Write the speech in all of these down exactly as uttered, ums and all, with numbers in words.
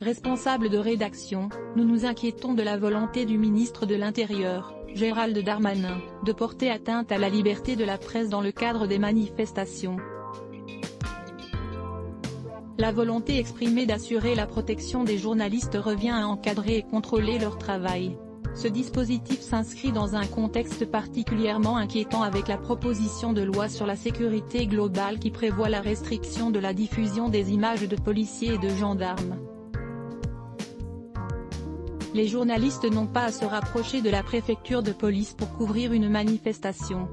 Responsable de rédaction, nous nous inquiétons de la volonté du ministre de l'Intérieur, Gérald Darmanin, de porter atteinte à la liberté de la presse dans le cadre des manifestations. La volonté exprimée d'assurer la protection des journalistes revient à encadrer et contrôler leur travail. Ce dispositif s'inscrit dans un contexte particulièrement inquiétant avec la proposition de loi sur la sécurité globale qui prévoit la restriction de la diffusion des images de policiers et de gendarmes. Les journalistes n'ont pas à se rapprocher de la préfecture de police pour couvrir une manifestation.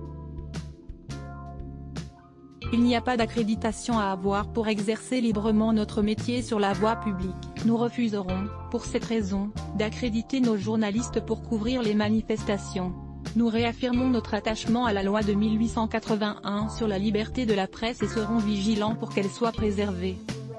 Il n'y a pas d'accréditation à avoir pour exercer librement notre métier sur la voie publique. Nous refuserons, pour cette raison, d'accréditer nos journalistes pour couvrir les manifestations. Nous réaffirmons notre attachement à la loi de mille huit cent quatre-vingt-un sur la liberté de la presse et serons vigilants pour qu'elle soit préservée.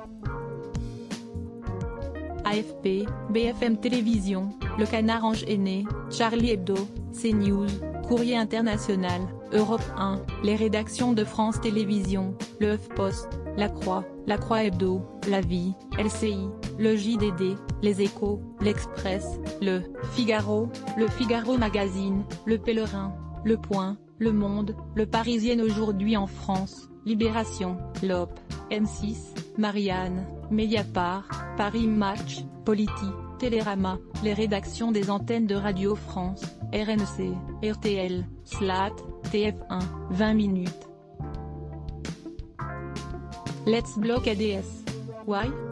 A F P, B F M Télévision, Le Canard enchaîné, Charlie Hebdo, CNews, Courrier International, Europe un, les rédactions de France Télévisions, Le HuffPost, La Croix, La Croix Hebdo, La Vie, L C I, Le J D D, Les Échos, L'Express, Le Figaro, Le Figaro Magazine, Le Pèlerin, Le Point, Le Monde, Le Parisien aujourd'hui en France, Libération, L'Op, M six, Marianne, Mediapart, Paris Match, Politi, Télérama, les rédactions des antennes de Radio France, R M C, R T L, Slat, T F un, vingt minutes. Let's block A D S. Why?